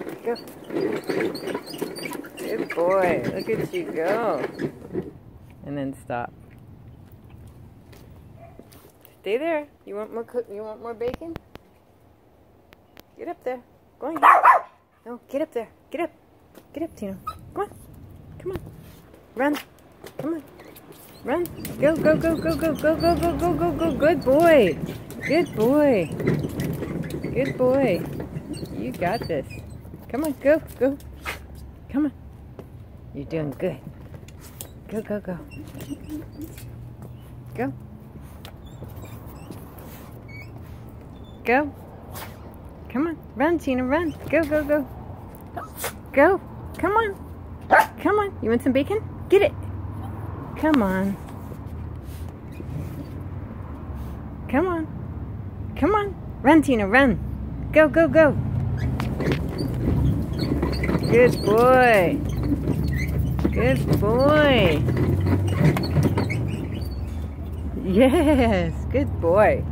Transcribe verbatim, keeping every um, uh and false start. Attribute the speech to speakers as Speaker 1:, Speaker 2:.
Speaker 1: Go. Good boy. Look at you go. And then stop. Stay there. You want more cook? You want more bacon? Get up there. Go on. No, get up there. Get up. Get up, Tino. Come on. Come on. Run. Come on. Run. Go, go, go, go, go, go, go, go, go, go, go. Good boy. Good boy. Good boy. You got this. Come on, go, go. Come on. You're doing good. Go, go, go. Go. Go. Come on. Run, Tina, run. Go, go, go. Go. Come on. Come on. You want some bacon? Get it. Come on. Come on. Come on. Run, Tina, run. Go, go, go. Good boy. Good boy. Yes, good boy.